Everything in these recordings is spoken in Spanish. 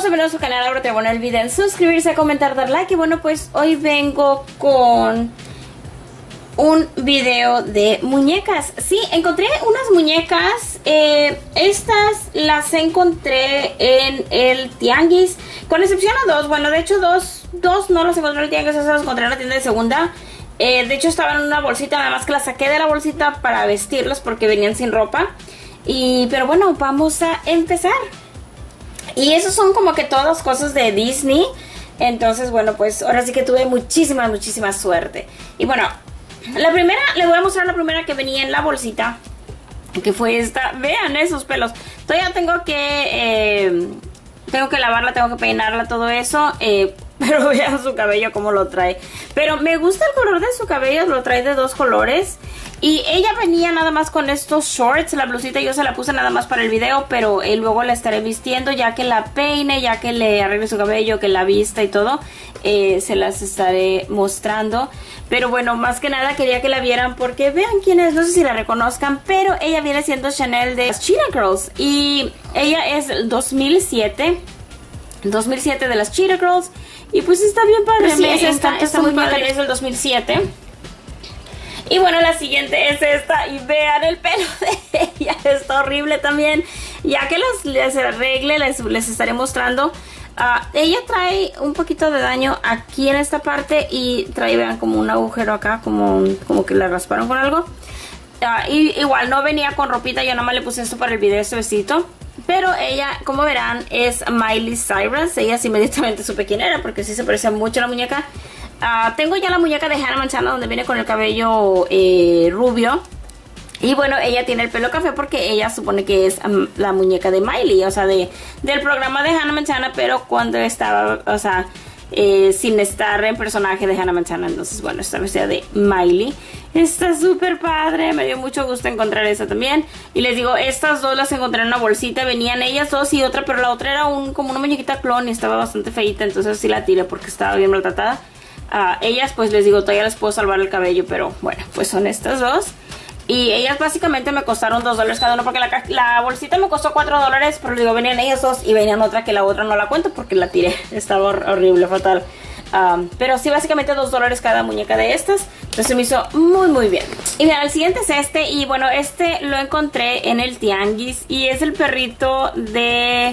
son bienvenidos a su canal. Ahora te no olviden suscribirse, comentar, dar like. Y bueno, pues hoy vengo con un video de muñecas. Sí, encontré unas muñecas. Estas las encontré en el tianguis, con excepción a dos. Bueno, de hecho dos no las encontré en el tianguis, esas las encontré en la tienda de segunda. De hecho estaban en una bolsita, nada más que las saqué de la bolsita para vestirlas porque venían sin ropa. Pero bueno, vamos a empezar. Y esos son como que todas cosas de Disney. Entonces, bueno, pues ahora sí que tuve muchísima suerte. Y bueno, la primera, le voy a mostrar la primera que venía en la bolsita, que fue esta. Vean esos pelos. Todavía tengo que lavarla, tengo que peinarla, todo eso. Pero vean su cabello cómo lo trae. Pero me gusta el color de su cabello, lo trae de dos colores. Y ella venía nada más con estos shorts. La blusita yo se la puse nada más para el video, pero luego la estaré vistiendo ya que la peine, ya que le arregle su cabello, que la vista y todo. Se las estaré mostrando. Pero bueno, más que nada quería que la vieran porque vean quién es, no sé si la reconozcan, pero ella viene siendo Chanel de las Cheetah Girls. Y ella es el 2007 de las Cheetah Girls. Y pues está bien padre, sí, está muy padre, es del 2007. Y bueno, la siguiente es esta. Y vean el pelo de ella, está horrible también. Ya que les arregle, les estaré mostrando. Ella trae un poquito de daño aquí en esta parte. Y trae, vean, como un agujero acá, como que la rasparon con algo. Y igual no venía con ropita, yo nada más le puse esto para el video, este vestido. Pero ella, como verán, es Miley Cyrus. Ella sí inmediatamente supe quién era, porque sí se parece mucho a la muñeca. Tengo ya la muñeca de Hannah Montana, donde viene con el cabello rubio. Y bueno, ella tiene el pelo café porque ella supone que es la muñeca de Miley. O sea, del programa de Hannah Montana, pero cuando estaba, o sea, sin estar en personaje de Hannah Montana. Entonces, bueno, esta vestida de Miley está súper padre. Me dio mucho gusto encontrar esa también. Y les digo, estas dos las encontré en una bolsita. Venían ellas dos y otra, pero la otra era como una muñequita clon y estaba bastante feita. Entonces sí la tiré porque estaba bien maltratada. Ellas, pues les digo, todavía les puedo salvar el cabello, pero bueno, pues son estas dos. Y ellas básicamente me costaron $2 cada uno, porque la bolsita me costó $4, pero les digo, venían ellas dos y venían otra que la otra no la cuento porque la tiré. Estaba horrible, fatal. Pero sí, básicamente $2 cada muñeca de estas. Entonces me hizo muy bien. Y mira, el siguiente es este. Y bueno, este lo encontré en el tianguis. Y es el perrito de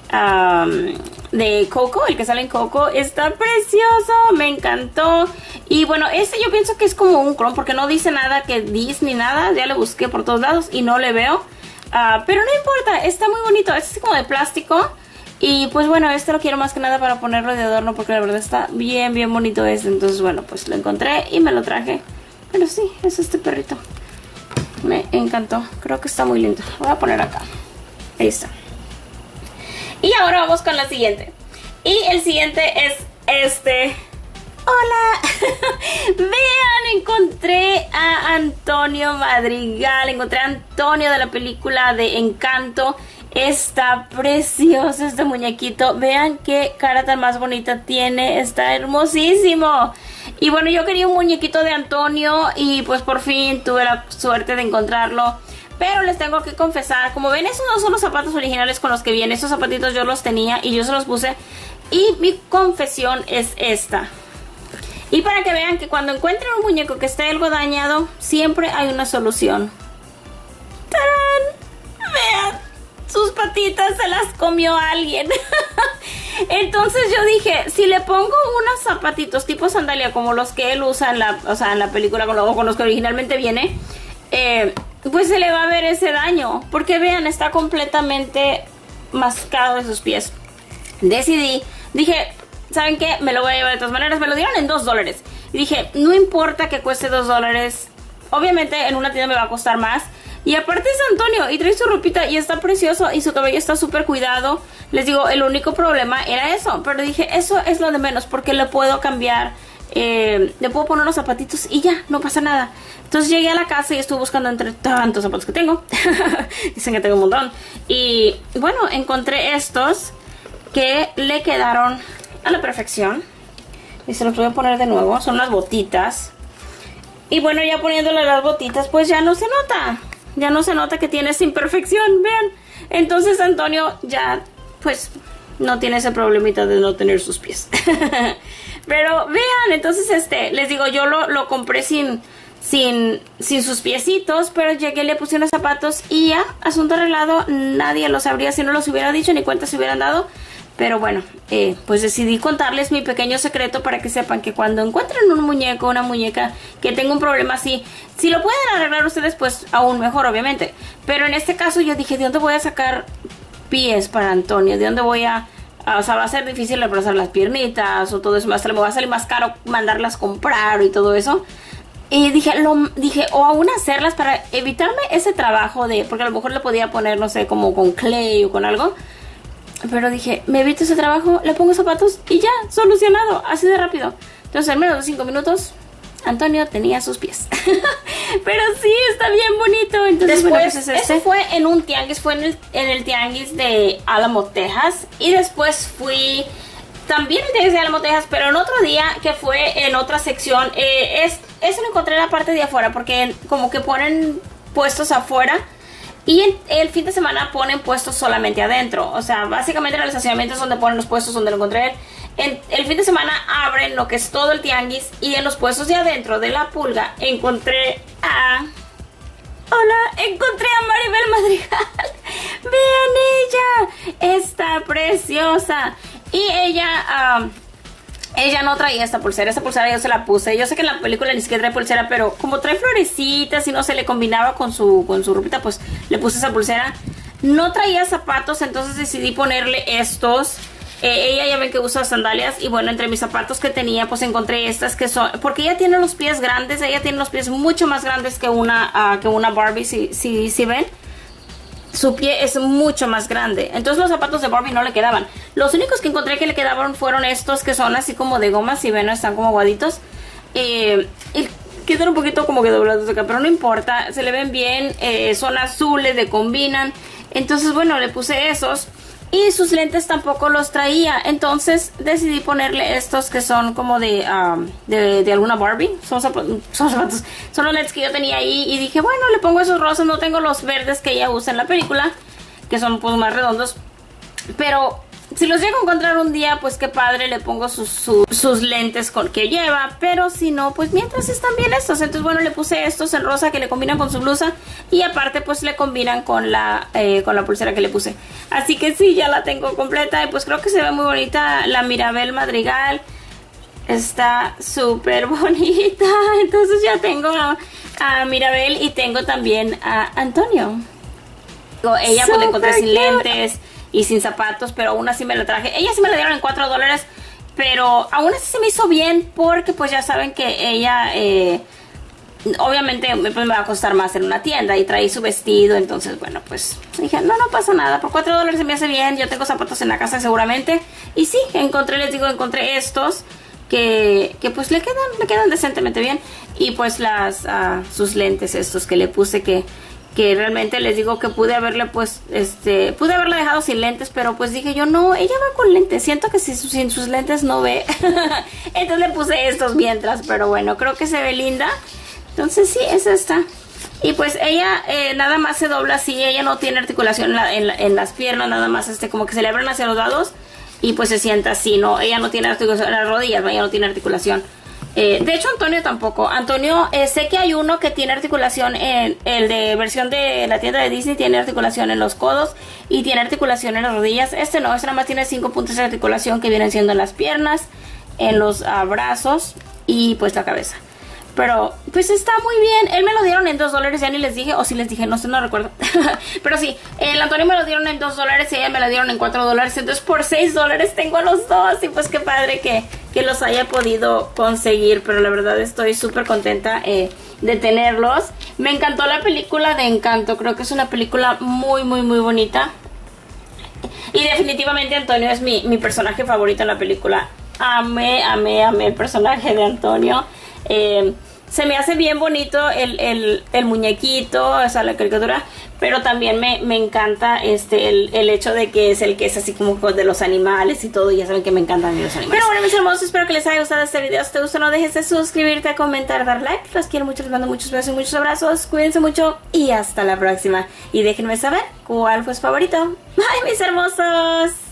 Coco, el que sale en Coco. Está precioso, me encantó. Y bueno, este yo pienso que es como un clon, porque no dice nada que Disney, nada. Ya lo busqué por todos lados y no le veo. Pero no importa, está muy bonito. Este es como de plástico. Y pues bueno, este lo quiero más que nada para ponerlo de adorno, porque la verdad está bien bonito este. Entonces bueno, pues lo encontré y me lo traje. Pero sí, es este perrito. Me encantó, creo que está muy lindo. Lo voy a poner acá. Ahí está. Y ahora vamos con la siguiente. Y el siguiente es este. ¡Hola! Vean, encontré a Antonio Madrigal. Encontré a Antonio de la película de Encanto. Está precioso este muñequito. Vean qué cara tan más bonita tiene. Está hermosísimo. Y bueno, yo quería un muñequito de Antonio y pues por fin tuve la suerte de encontrarlo. Pero les tengo que confesar, como ven, esos no son los zapatos originales con los que vienen. Estos zapatitos yo los tenía y yo se los puse. Y mi confesión es esta. Y para que vean que cuando encuentren un muñeco que esté algo dañado, siempre hay una solución. ¡Tarán! Vean, sus patitas se las comió alguien. Entonces yo dije, si le pongo unos zapatitos tipo sandalia como los que él usa en la película, con los que originalmente viene, pues se le va a ver ese daño. Porque vean, está completamente mascado de sus pies. Dije, ¿saben qué? Me lo voy a llevar de todas maneras. Me lo dieron en $2. Y dije, no importa que cueste $2. Obviamente en una tienda me va a costar más. Y aparte es Antonio y trae su ropita y está precioso y su cabello está súper cuidado. Les digo, el único problema era eso. Pero dije, eso es lo de menos, porque le puedo cambiar. Le puedo poner unos zapatitos y ya, no pasa nada. Entonces llegué a la casa y estuve buscando entre tantos zapatos que tengo. Dicen que tengo un montón. Y bueno, encontré estos que le quedaron a la perfección. Y se los voy a poner de nuevo. Son las botitas. Y bueno, ya poniéndole las botitas, pues ya no se nota. Ya no se nota que tiene esa imperfección, vean. Entonces Antonio ya, pues, no tiene ese problemita de no tener sus pies. Pero vean, entonces les digo, yo lo compré sin sus piecitos, pero llegué, le puse unos zapatos y ya, asunto arreglado. Nadie lo sabría si no los hubiera dicho, ni cuenta se hubieran dado. Pero bueno, pues decidí contarles mi pequeño secreto para que sepan que cuando encuentren un muñeco, una muñeca que tenga un problema así, si lo pueden arreglar ustedes, pues aún mejor, obviamente. Pero en este caso yo dije, ¿de dónde voy a sacar pies para Antonio? ¿De dónde voy a...? O sea, va a ser difícil abrazar las piernitas o todo eso, hasta me va a salir más caro mandarlas comprar y todo eso. Y dije, o aún hacerlas para evitarme ese trabajo de... Porque a lo mejor le podía poner, no sé, como con clay o con algo. Pero dije, me evito ese trabajo, le pongo zapatos y ya, solucionado, así de rápido. Entonces en menos de 5 minutos, Antonio tenía sus pies. Pero sí, está bien bonito. Entonces, después, bueno, pues eso fue en un tianguis, fue en el tianguis de Álamo, Texas. Y después fui también el tianguis de Álamo, Texas, pero en otro día que fue en otra sección. Eso lo encontré en la parte de afuera, porque como que ponen puestos afuera. Y el fin de semana ponen puestos solamente adentro. O sea, básicamente en el estacionamiento es donde ponen los puestos, donde lo encontré. El fin de semana abren lo que es todo el tianguis. Y en los puestos de adentro de la pulga encontré a... Hola, encontré a Maribel Madrigal. Vean ella. Está preciosa. Y ella no traía esta pulsera. Esta pulsera yo se la puse. Yo sé que en la película ni siquiera trae pulsera, pero como trae florecitas y no se le combinaba con su ropita, pues le puse esa pulsera. No traía zapatos, entonces decidí ponerle estos. Ella ya ven que usa sandalias. Y bueno, entre mis zapatos que tenía, pues encontré estas que son... Porque ella tiene los pies grandes. Ella tiene los pies mucho más grandes que una Barbie, si ven. Su pie es mucho más grande. Entonces los zapatos de Barbie no le quedaban. Los únicos que encontré que le quedaban fueron estos, que son así como de goma. Si ven, están como aguaditos. Y quedan un poquito como que doblados acá, pero no importa. Se le ven bien. Son azules, le combinan. Entonces bueno, le puse esos. Y sus lentes tampoco los traía. Entonces decidí ponerle estos que son como de alguna Barbie. Son zapatos. Son los lentes que yo tenía ahí. Y dije, bueno, le pongo esos rosas. No tengo los verdes que ella usa en la película, que son pues más redondos. Pero si los llego a encontrar un día, pues qué padre, le pongo sus lentes que lleva. Pero si no, pues mientras están bien estos. Entonces bueno, le puse estos en rosa que le combinan con su blusa. Y aparte pues le combinan con la pulsera que le puse. Así que sí, ya la tengo completa. Y pues creo que se ve muy bonita la Maribel Madrigal. Está súper bonita. Entonces ya tengo a Maribel y tengo también a Antonio. Ella pues la encontré sin lentes y sin zapatos, pero aún así me la traje. Ella sí me la dieron en $4, pero aún así se me hizo bien porque pues ya saben que ella obviamente pues, me va a costar más en una tienda y trae su vestido. Entonces bueno, pues dije, no pasa nada, por $4 se me hace bien. Yo tengo zapatos en la casa seguramente. Y sí, encontré estos que pues le quedan decentemente bien. Y pues sus lentes estos que le puse, que realmente les digo que pude haberle pues pude haberla dejado sin lentes, pero pues dije yo, no, ella va con lentes, siento que sin sus lentes no ve. Entonces le puse estos mientras, pero bueno, creo que se ve linda. Entonces sí, es esta. Y pues ella nada más se dobla así. Ella no tiene articulación en las piernas, nada más como que se le abren hacia los lados y pues se sienta así, ¿no? Ella no tiene articulación en las rodillas, ella no tiene articulación. De hecho Antonio tampoco. Antonio, sé que hay uno que tiene articulación el de versión de la tienda de Disney, tiene articulación en los codos y tiene articulación en las rodillas. Este no, este nada más tiene 5 puntos de articulación que vienen siendo en las piernas, en los brazos y pues la cabeza. Pero pues está muy bien. Él me lo dieron en $2, ya ni les dije, o si les dije, no sé, no recuerdo. Pero sí, el Antonio me lo dieron en $2 y ella me lo dieron en $4. Entonces por $6 tengo los dos. Y pues qué padre que los haya podido conseguir. Pero la verdad estoy súper contenta de tenerlos. Me encantó la película de Encanto. Creo que es una película muy bonita. Y definitivamente Antonio es mi personaje favorito en la película. Amé el personaje de Antonio. Se me hace bien bonito el muñequito, o sea, la caricatura, pero también me encanta el hecho de que es así como de los animales y todo. Y ya saben que me encantan los animales. Pero bueno, mis hermosos, espero que les haya gustado este video. Si te gustó, no dejes de suscribirte, comentar, dar like. Los quiero mucho, les mando muchos besos y muchos abrazos. Cuídense mucho y hasta la próxima. Y déjenme saber cuál fue su favorito. Bye, mis hermosos.